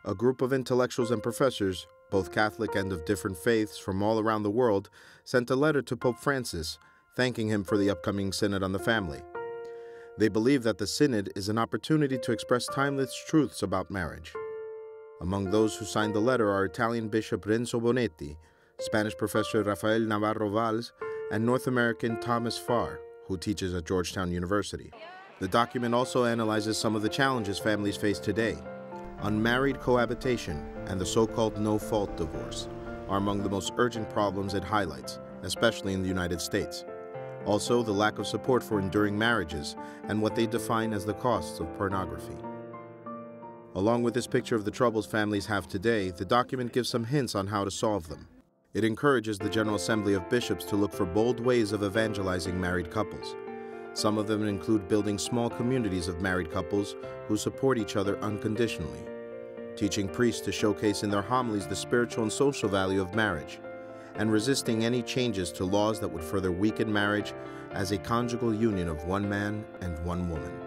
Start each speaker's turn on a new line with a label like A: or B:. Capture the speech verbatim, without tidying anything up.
A: a group of intellectuals and professors, both Catholic and of different faiths from all around the world, sent a letter to Pope Francis, thanking him for the upcoming Synod on the family. They believe that the Synod is an opportunity to express timeless truths about marriage. Among those who signed the letter are Italian Bishop Renzo Bonetti, Spanish professor Rafael Navarro-Valls, and North American Thomas Farr, who teaches at Georgetown University. The document also analyzes some of the challenges families face today. Unmarried cohabitation and the so-called no-fault divorce are among the most urgent problems it highlights, especially in the United States. Also, the lack of support for enduring marriages and what they define as the costs of pornography. Along with this picture of the troubles families have today, the document gives some hints on how to solve them. It encourages the General Assembly of Bishops to look for bold ways of evangelizing married couples. Some of them include building small communities of married couples who support each other unconditionally, teaching priests to showcase in their homilies the spiritual and social value of marriage, and resisting any changes to laws that would further weaken marriage as a conjugal union of one man and one woman.